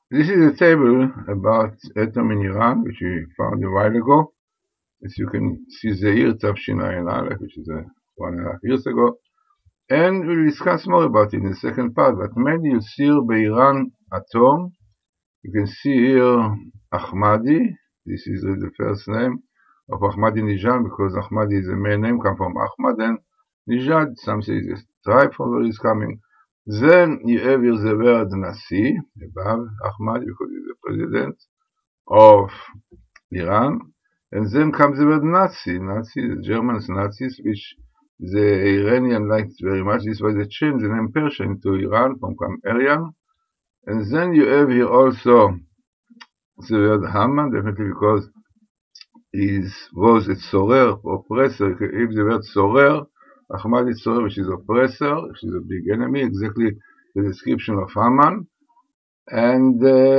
This is a table about atom in Iran, which we found a while ago. As you can see, the year Tafshin Aleph, which is 1.5 years ago. And we'll discuss more about it in the second part, but mainly you see here Iran atom. You can see here Ahmadi. This is the first name of Ahmadinejad, because Ahmadi is the main name, come from Ahmad and Nijad. Some say it's a tribe from where he's coming. Then you have here the word Nasi above Ahmad, because he's the president of Iran. And then comes the word Nazi. Nazi, the Germans Nazis, which the Iranian liked very much. This was they changed the name Persia into Iran from Aryan. And then you have here also the word Haman, definitely because he was a Sorer, oppressor. If the word Sorer, Ahmad is Sorer, which is oppressor, which is a big enemy, exactly the description of Haman. And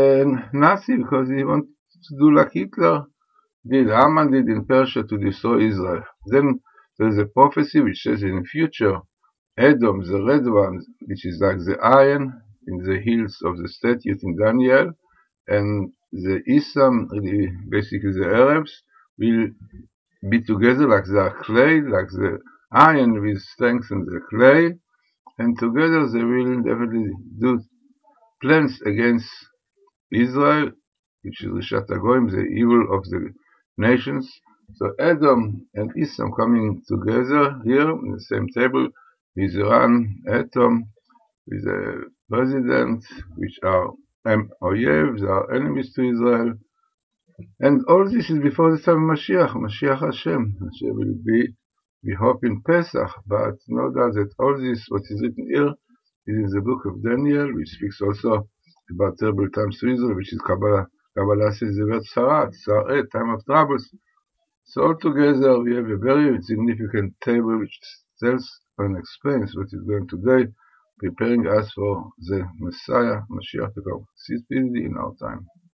Nazi, because he wanted to do like Hitler Haman did in Persia to destroy Israel. Then there is a prophecy which says in the future, Edom, the red one, which is like the iron in the hills of the statue in Daniel, and the Isam, basically the Arabs, will be together like the clay, like the iron will strengthen the clay, and together they will definitely do plans against Israel, which is Rishat Hagoyim, the evil of the nations. So Edom and Islam coming together here in the same table with Iran, Atom, with the president, which are Oyevs, are enemies to Israel. And all this is before the time of Mashiach, Mashiach Hashem. Mashiach will be, we hope, in Pesach, but no doubt that all this, what is written here, is in the book of Daniel, which speaks also about terrible times to Israel, which is Kabbalah. Kabbalah says the word Sarat, Sarat, time of troubles. So altogether, we have a very significant table which tells and explains what is going today, preparing us for the Messiah, Mashiach to come. See speedily in our time.